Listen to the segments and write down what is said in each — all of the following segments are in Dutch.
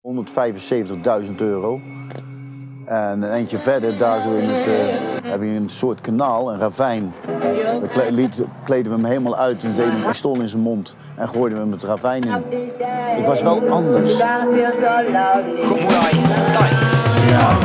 175.000 euro. En een eindje verder, daar zo in het, heb je een soort kanaal, een ravijn. Daar kleden we hem helemaal uit en deden een pistool in zijn mond en gooiden we hem het ravijn in. Ik was wel anders. Ja.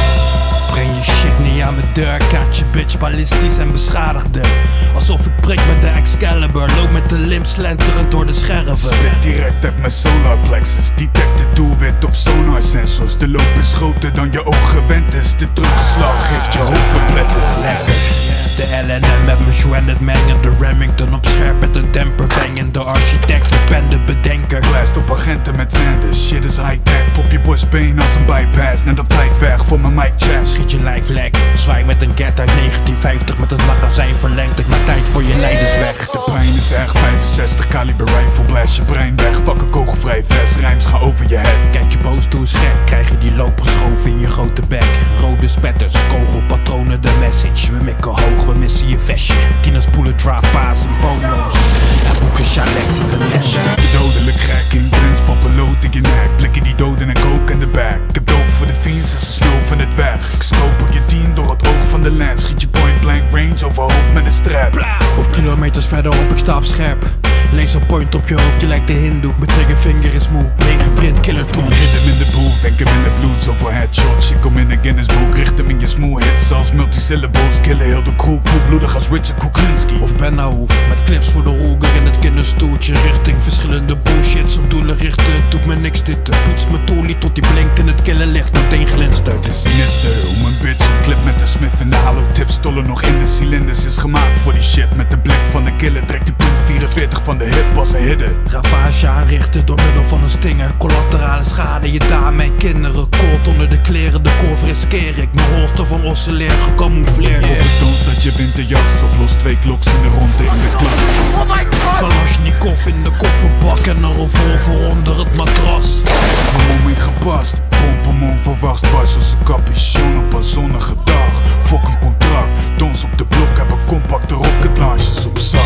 Breng je shit niet aan mijn deur, kaart je bitch ballistisch en beschadigde. Alsof ik prik met de Excalibur, loop met de limb slenterend door de scherven. Spit direct uit mijn solar plexus, detect het doelwit op sonar sensors. De loop is groter dan je oog gewend is, de terugslag heeft je hoofd verpletterd. Lekker. De LNM met mijn Schwennet mengen, de Remington op scherp met een demper bangen. De architect, de pen, de bedenker. Blast op agenten met zenders, shit is high-tech. Pop je borstbeen als een bypass, net op tijd weg voor mijn mic check. Schiet je lijf lek, zwaai met een gat uit 1950 met het magazijn verlengd. Ik maak tijd voor je lijdensweg. De pijn is echt 65 kaliber rifle, blast je brein weg. Fuck een kogelvrij vest, rijms gaan over je head. Kijk je boos toe is gek, krijg je die loop geschoven in je grote bek. Rode spetters, kogelpatronen, de message. We mikken hoog, we missen je vestje. Tieners bullet drop, paas en polo's. En boeken chalet zitten nestjes. Het is de dodelijk gek, in prins pappeloot in je nek. Blikken die doden en kook in de bek. Ik heb dope voor de fiends en ze snoven het weg. Ik scope je 10 door het oog van de lens. Schiet je point blank range overhoop met een strap. Of kilometers verderop, ik sta op scherp. Laserpoint op je hoofd, je lijkt de hindoe. Mijn triggervinger is moe, 9 print killer tools. Hit hem in de boel, vink hem in de bloed, zoveel headshots. Ik kom in de Guinness boek, richt hem in je smooth hits als multisyllables. Killen heel de crew, koelbloedig als Richard Kuklinski. Of Ben Ahoef, met clips voor de roeger in het kinderstoeltje. Richting verschillende bullshits, op doelen richten. Het doet me niks dit, poets mijn toolie tot die blinkt in het kille licht. Meteen glinstert. Het is sinister, om een bitch een clip met de Smith en de hollow tips. Stollen nog in de cilinders, is gemaakt voor die shit. Met de blik van de killer, trekt die punt 44 van de hip als een hidden. Ravage aanrichten door middel van een stinger. Collaterale schade, je dame en kinderen. Koord onder de kleren, de korf riskeer ik. Mijn holster van oscilleer, gecamoufleerd. Op het toon zat je winterjas of los 2 kloks in de ronde in de klas. Kalashnikov in de kofferbak en een revolver onder het matras. Vermomming gepast, pompen onverwacht was als een capuchon op een zonnige dag. Fok een contract, dons op de blok hebben compacte rocket launchers op zak.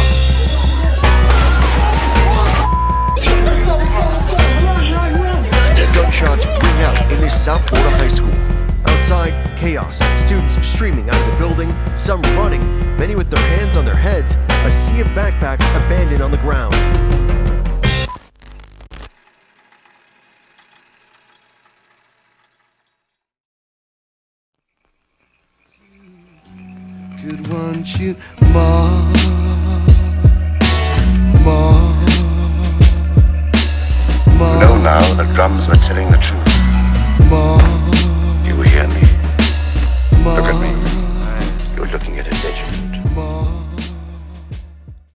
Gunshots ring out in this South Florida high school. Outside, chaos, students streaming out of the building, some running, many with their hands on their heads, a sea of backpacks abandoned on the ground. Could want you more, more. We know now the drums were telling the truth. More.